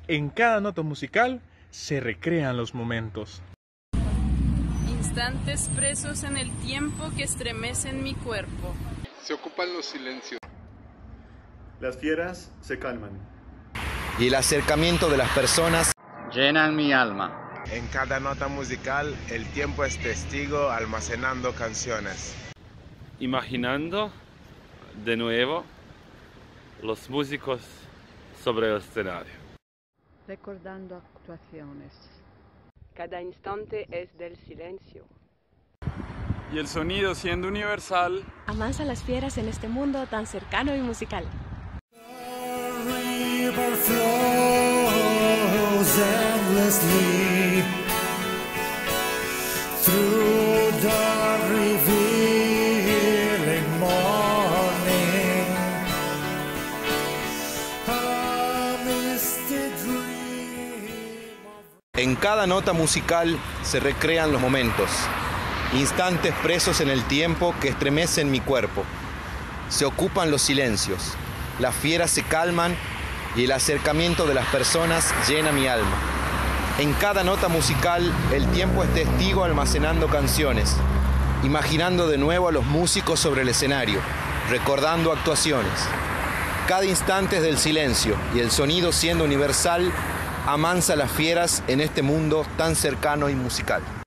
En cada nota musical se recrean los momentos. Instantes presos en el tiempo que estremecen mi cuerpo. Se ocupan los silencios. Las fieras se calman. Y el acercamiento de las personas llenan mi alma. En cada nota musical, el tiempo es testigo almacenando canciones. Imaginando de nuevo los músicos sobre el escenario. Recordando actuaciones. Cada instante es del silencio. Y el sonido, siendo universal, amansa las fieras en este mundo tan cercano y musical. En cada nota musical se recrean los momentos, instantes presos en el tiempo que estremecen mi cuerpo. Se ocupan los silencios, las fieras se calman y el acercamiento de las personas llena mi alma. En cada nota musical el tiempo es testigo almacenando canciones, imaginando de nuevo a los músicos sobre el escenario, recordando actuaciones. Cada instante es del silencio y el sonido, siendo universal, amansa las fieras en este mundo tan cercano y musical.